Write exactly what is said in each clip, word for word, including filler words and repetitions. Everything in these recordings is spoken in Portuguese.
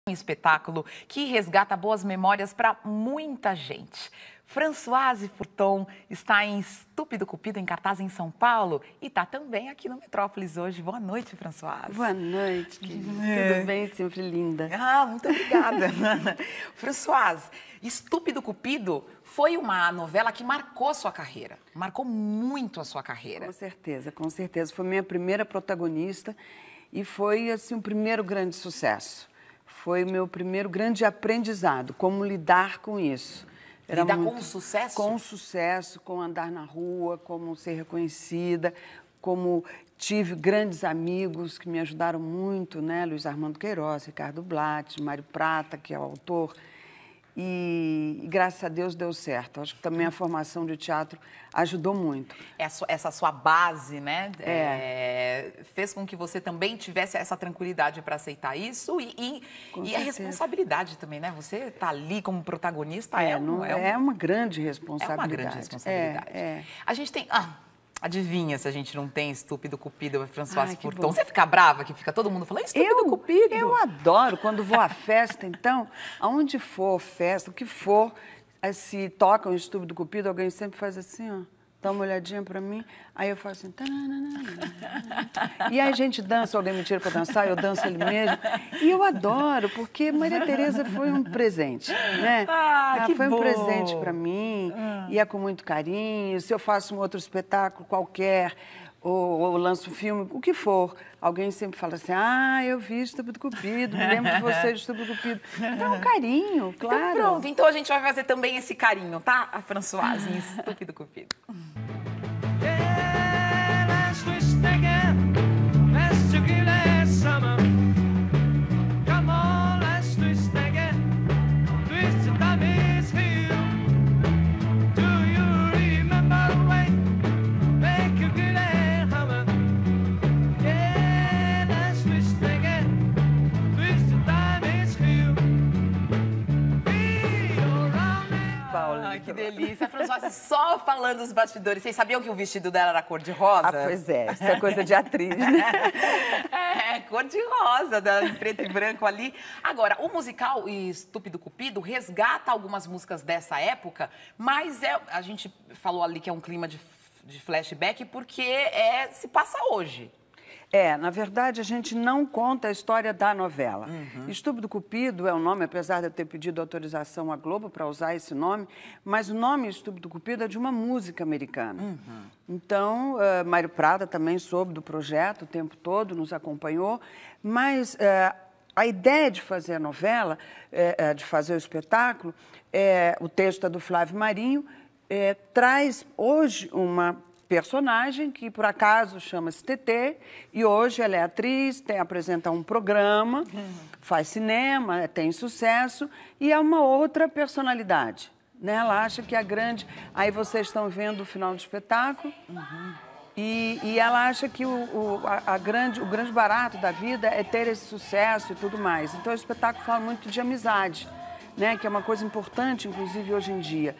Um espetáculo que resgata boas memórias para muita gente. Françoise Furton está em Estúpido Cupido, em cartaz em São Paulo, e está também aqui no Metrópolis hoje. Boa noite, Françoise. Boa noite, querida. É. Tudo bem? Sempre linda. Ah, muito obrigada. Françoise, Estúpido Cupido foi uma novela que marcou a sua carreira, marcou muito a sua carreira. Com certeza, com certeza. Foi minha primeira protagonista e foi, assim, o primeiro grande sucesso. Foi o meu primeiro grande aprendizado, como lidar com isso. Era lidar muito, com o sucesso? Com o sucesso, com andar na rua, como ser reconhecida, como tive grandes amigos que me ajudaram muito, né? Luiz Armando Queiroz, Ricardo Blatt, Mário Prata, que é o autor. E, e graças a Deus deu certo. Acho que também a formação de teatro ajudou muito. Essa, essa sua base, né, é. É, fez com que você também tivesse essa tranquilidade para aceitar isso e, e, e a responsabilidade também, né? Você está ali como protagonista. É, é, um, não, é, um, é uma grande responsabilidade. É uma grande responsabilidade. É, é. A gente tem... Ah, adivinha se a gente não tem Estúpido Cupido, Françoise Furton. Você fica brava que fica todo mundo falando Estúpido eu, Cupido? Eu adoro quando vou à festa, então, aonde for festa, o que for, se toca um Estúpido Cupido, alguém sempre faz assim, ó, dá uma olhadinha pra mim, aí eu faço assim, e aí a gente dança, alguém me tira pra dançar, eu danço ele mesmo, e eu adoro, porque Maria Tereza foi um presente, né? Ah, Ela que foi bom. um presente pra mim, ah. e é com muito carinho. Se eu faço um outro espetáculo qualquer, ou, ou lanço um filme, o que for, alguém sempre fala assim, ah, eu vi Estúpido Cupido, me lembro de você de Estúpido Cupido. Então, um carinho, claro. Então, pronto, então a gente vai fazer também esse carinho, tá? A Françoise em Estúpido Cupido. Ai, que delícia. A Françoise só falando dos bastidores. Vocês sabiam que o vestido dela era cor-de-rosa? Ah, pois é. Isso é coisa de atriz, né? É, cor-de-rosa, dela em preto e branco ali. Agora, o musical Estúpido Cupido resgata algumas músicas dessa época, mas é, a gente falou ali que é um clima de, de flashback porque é, se passa hoje. É, na verdade, a gente não conta a história da novela. Uhum. Estúpido Cupido é o nome, apesar de eu ter pedido autorização à Globo para usar esse nome, mas o nome Estúpido Cupido é de uma música americana. Uhum. Então, uh, Mário Prata também soube do projeto o tempo todo, nos acompanhou, mas uh, a ideia de fazer a novela, uh, de fazer o espetáculo, uh, o texto é do Flávio Marinho, uh, traz hoje uma personagem que, por acaso, chama-se Tetê, e hoje ela é atriz, tem, apresenta um programa, uhum. faz cinema, tem sucesso, e é uma outra personalidade, né? Ela acha que a grande... Aí vocês estão vendo o final do espetáculo, uhum. e, e ela acha que o, o, a, a grande, o grande barato da vida é ter esse sucesso e tudo mais. Então, o espetáculo fala muito de amizade, né? Que é uma coisa importante, inclusive, hoje em dia.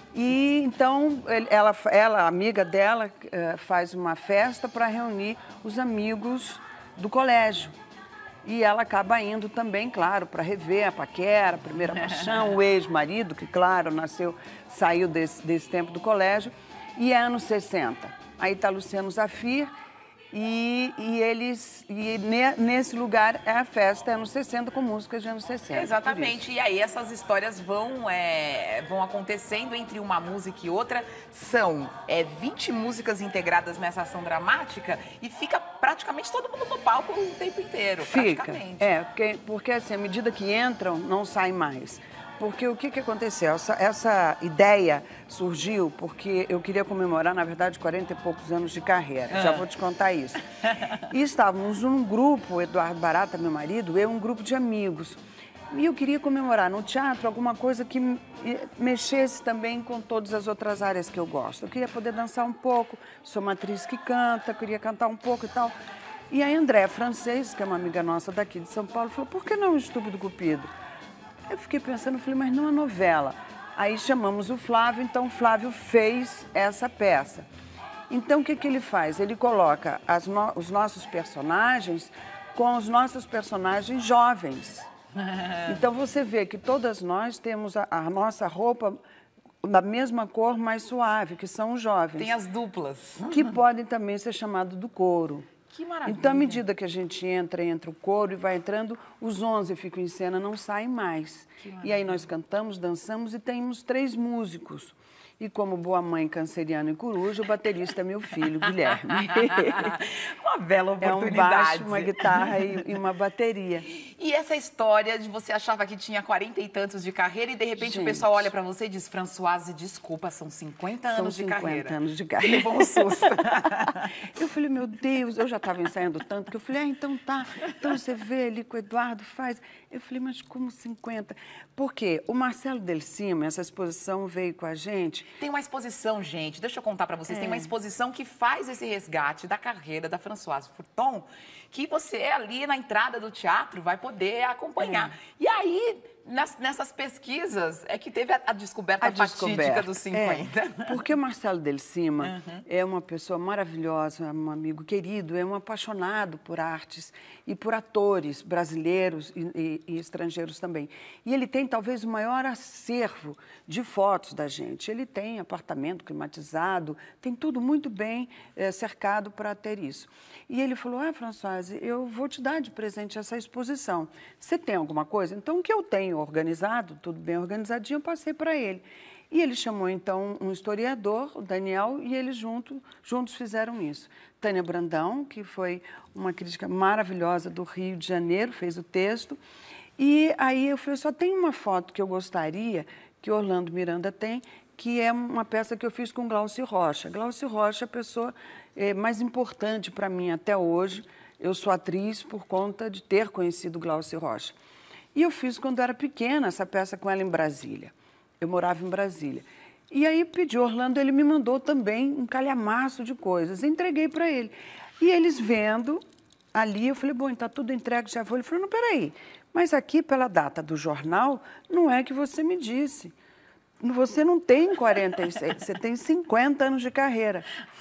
E então ela, ela, a amiga dela, faz uma festa para reunir os amigos do colégio. E ela acaba indo também, claro, para rever a paquera, a primeira paixão, o ex-marido, que, claro, nasceu, saiu desse, desse tempo do colégio. E é anos sessenta. Aí está Luciano Zafir. E, e eles e ne, nesse lugar é a festa, é anos sessenta, com músicas de anos sessenta. Exatamente, e aí essas histórias vão, é, vão acontecendo entre uma música e outra. São é, vinte músicas integradas nessa ação dramática e fica praticamente todo mundo no palco o tempo inteiro, fica, praticamente. É, porque, porque assim, à medida que entram, não saem mais. Porque o que, que aconteceu? Essa, essa ideia surgiu porque eu queria comemorar, na verdade, quarenta e poucos anos de carreira. Ah. Já vou te contar isso. E estávamos num grupo, o Eduardo Barata, meu marido, eu, um grupo de amigos. E eu queria comemorar no teatro alguma coisa que mexesse também com todas as outras áreas que eu gosto. Eu queria poder dançar um pouco, sou uma atriz que canta, queria cantar um pouco e tal. E a Andréa Francês, que é uma amiga nossa daqui de São Paulo, falou, por que não o Estúpido Cupido? Eu fiquei pensando, falei, mas não a novela. Aí chamamos o Flávio, então o Flávio fez essa peça. Então, o que, que ele faz? Ele coloca as no... os nossos personagens com os nossos personagens jovens. Então, você vê que todas nós temos a, a nossa roupa da mesma cor, mais suave, que são os jovens. Tem as duplas. Que podem também ser chamados do couro. Que maravilha. Então, à medida que a gente entra, entra o couro e vai entrando, os onze ficam em cena, não saem mais. E aí nós cantamos, dançamos e temos três músicos. E como boa mãe canceriana e coruja, o baterista é meu filho, Guilherme. Uma bela oportunidade. É um baixo, uma guitarra e, e uma bateria. E essa história de você achava que tinha quarenta e tantos de carreira e de repente Gente, o pessoal olha pra você e diz, Françoise, desculpa, são cinquenta anos de carreira. São cinquenta anos de carreira. Você levou um susto. Eu falei, meu Deus, eu já estava ensaiando tanto que eu falei, ah, então tá, então você vê ali que o Eduardo faz. Eu falei, mas como cinquenta? Porque o Marcelo Del Cima, essa exposição veio com a gente. Tem uma exposição, gente, deixa eu contar para vocês, é. tem uma exposição que faz esse resgate da carreira da Françoise Furton, que você ali na entrada do teatro vai poder acompanhar. É. E aí, nas, nessas pesquisas, é que teve a, a descoberta a fatídica descoberta. dos cinquenta. É, porque o Marcelo Del Cima uhum. é uma pessoa maravilhosa, é um amigo querido, é um apaixonado por artes e por atores brasileiros e, e, e estrangeiros também. E ele tem talvez o maior acervo de fotos da gente. Ele tem apartamento climatizado, tem tudo muito bem é, cercado para ter isso. E ele falou, ah, Françoise, eu vou te dar de presente essa exposição. Você tem alguma coisa? Então, o que eu tenho organizado, tudo bem organizadinho, eu passei para ele. E ele chamou, então, um historiador, o Daniel, e eles junto, juntos fizeram isso. Tânia Brandão, que foi uma crítica maravilhosa do Rio de Janeiro, fez o texto. E aí eu falei, só tem uma foto que eu gostaria, que Orlando Miranda tem, que é uma peça que eu fiz com Glaucio Rocha. Glaucio Rocha é a pessoa é, mais importante para mim até hoje. Eu sou atriz por conta de ter conhecido Glaucio Rocha. E eu fiz quando era pequena essa peça com ela em Brasília. Eu morava em Brasília. E aí pedi Orlando, ele me mandou também um calhamaço de coisas. Entreguei para ele. E eles vendo ali, eu falei, bom, está tudo entregue, já foi. Ele falou, não, peraí, mas aqui pela data do jornal, não é que você me disse. Você não tem quarenta e seis, você tem cinquenta anos de carreira.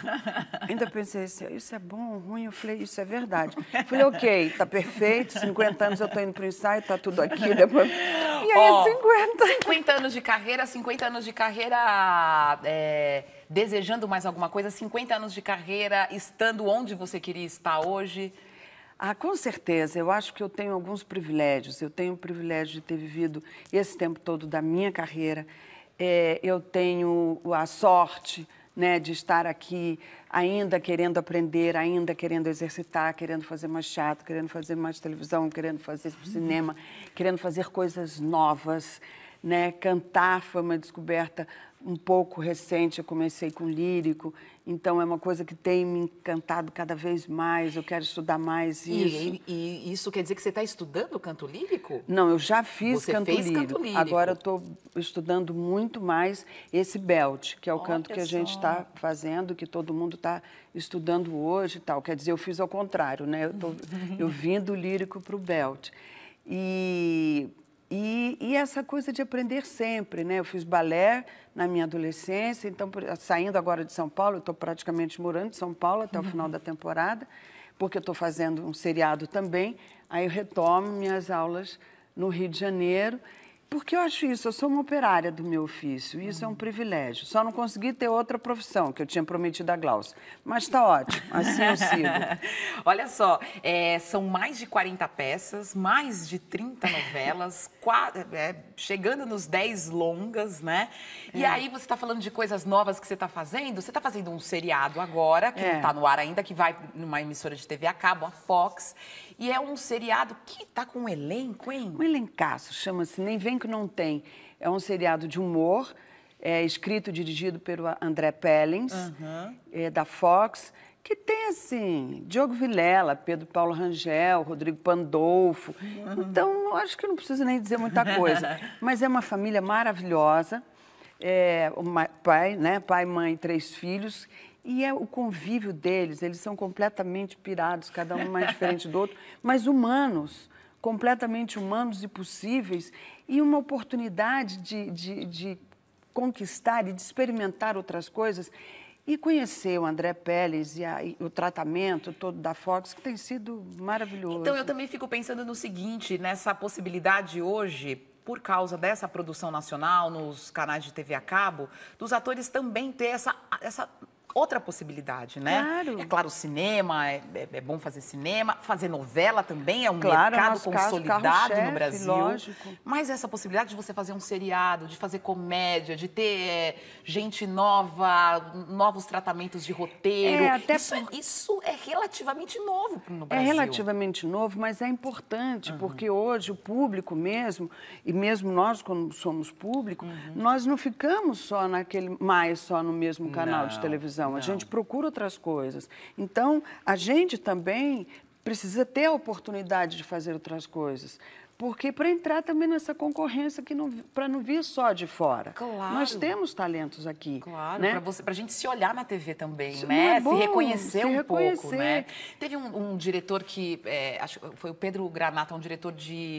Ainda pensei, isso é bom ou ruim? Eu falei, isso é verdade. Eu falei, ok, tá perfeito, cinquenta anos eu tô indo pro ensaio, tá tudo aqui. Depois... E aí, oh, cinquenta. cinquenta anos de carreira, cinquenta anos de carreira é, desejando mais alguma coisa, cinquenta anos de carreira estando onde você queria estar hoje. Ah, com certeza. Eu acho que eu tenho alguns privilégios. Eu tenho o privilégio de ter vivido esse tempo todo da minha carreira. É, eu tenho a sorte, né, de estar aqui ainda querendo aprender, ainda querendo exercitar, querendo fazer mais teatro, querendo fazer mais televisão, querendo fazer cinema, querendo fazer coisas novas, né? Cantar foi uma descoberta um pouco recente, eu comecei com lírico, então é uma coisa que tem me encantado cada vez mais, eu quero estudar mais isso. E, e, e isso quer dizer que você está estudando canto lírico? Não, eu já fiz você canto, fez lírico. canto lírico. Agora eu estou estudando muito mais esse belt, que é o Olha canto que a gente está fazendo, que todo mundo está estudando hoje e tal. Quer dizer, eu fiz ao contrário, né? Eu, tô, eu vim do lírico para o belt. E... E, e essa coisa de aprender sempre, né? Eu fiz balé na minha adolescência, então, saindo agora de São Paulo, eu estou praticamente morando em São Paulo até o final da temporada, porque eu estou fazendo um seriado também, aí eu retomo minhas aulas no Rio de Janeiro, porque eu acho isso, eu sou uma operária do meu ofício, e isso é um privilégio. Só não consegui ter outra profissão, que eu tinha prometido a Glaucia. Mas está ótimo, assim eu sigo. Olha só, é, são mais de quarenta peças, mais de trinta novelas, quatro, é, chegando nos dez longas, né? É. E aí você está falando de coisas novas que você está fazendo. Você está fazendo um seriado agora, que é. não está no ar ainda, que vai numa emissora de T V a cabo, a Fox. E é um seriado que está com um elenco, hein? Um elencaço, chama-se Nem Vem Que Não Tem. É um seriado de humor, é escrito e dirigido pelo André Pellins, uhum. é, da Fox, que tem, assim, Diogo Vilela, Pedro Paulo Rangel, Rodrigo Pandolfo. Uhum. Então, acho que não preciso nem dizer muita coisa. Mas é uma família maravilhosa, é, o pai, né, pai, mãe e três filhos. E é o convívio deles, eles são completamente pirados, cada um mais diferente do outro, mas humanos, completamente humanos e possíveis, e uma oportunidade de, de, de conquistar e de experimentar outras coisas e conhecer o André Péles e, a, e o tratamento todo da Fox, que tem sido maravilhoso. Então, eu também fico pensando no seguinte, nessa possibilidade hoje, por causa dessa produção nacional, nos canais de T V a cabo, dos atores também ter essa... essa outra possibilidade, né? Claro. É claro, o cinema, é, é, é bom fazer cinema, fazer novela também é um claro, mercado nosso consolidado caso, no Brasil. Lógico. Mas essa possibilidade de você fazer um seriado, de fazer comédia, de ter é, gente nova, novos tratamentos de roteiro, é, até isso, por... isso é relativamente novo no Brasil. É relativamente novo, mas é importante, uhum. porque hoje o público mesmo, e mesmo nós, quando somos público, uhum. nós não ficamos só naquele, mais só no mesmo canal não, de televisão. Não. A gente procura outras coisas. Então, a gente também precisa ter a oportunidade de fazer outras coisas. Porque para entrar também nessa concorrência, que não, para não vir só de fora. Claro. Nós temos talentos aqui. Claro, né? para a gente se olhar na T V também, Isso né? é bom, se reconhecer se um reconhecer. pouco, né? Teve um, um diretor que, é, acho que foi o Pedro Granata, um diretor de...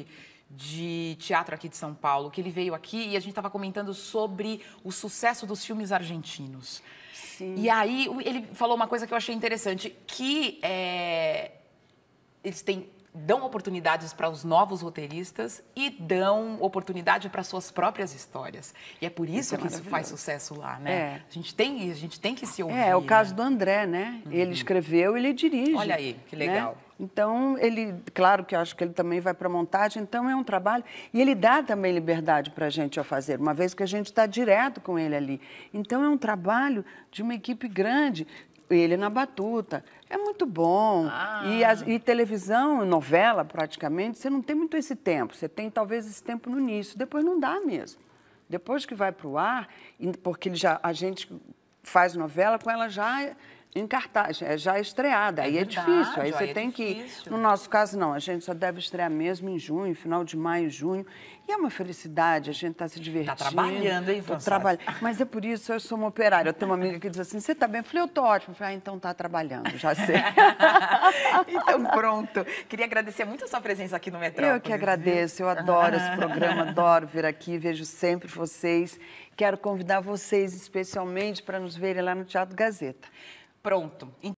de teatro aqui de São Paulo, que ele veio aqui e a gente estava comentando sobre o sucesso dos filmes argentinos. Sim. E aí ele falou uma coisa que eu achei interessante, que é, eles têm, dão oportunidades para os novos roteiristas e dão oportunidade para suas próprias histórias. E é por isso, isso que é isso faz sucesso lá, né? É. A gente tem, a gente tem que se ouvir. É, é o caso né? do André, né? Uhum. Ele escreveu, ele dirige. Olha aí, que legal. Né? Então, ele, claro que eu acho que ele também vai para a montagem, então é um trabalho. E ele dá também liberdade para a gente a fazer, uma vez que a gente está direto com ele ali. Então, é um trabalho de uma equipe grande. Ele na batuta. É muito bom. Ah. E, as, e televisão, novela, praticamente, você não tem muito esse tempo. Você tem, talvez, esse tempo no início. Depois não dá mesmo. Depois que vai para o ar, porque ele já, a gente faz novela com ela já em cartaz, já estreada. É aí verdade, é difícil. Aí você é tem difícil. que... No nosso caso, não. A gente só deve estrear mesmo em junho, final de maio, junho. E é uma felicidade, a gente está se divertindo. Está trabalhando, hein, Françoise? Trabalho. Mas é por isso, eu sou uma operária. Eu tenho uma amiga que diz assim, você está bem? Eu falei, eu estou ótima. Eu falei, ah, então está trabalhando, já sei. Então, pronto. Queria agradecer muito a sua presença aqui no Metrópolis. Eu que agradeço, eu adoro esse programa, adoro vir aqui, vejo sempre vocês. Quero convidar vocês especialmente para nos verem lá no Teatro Gazeta. Pronto.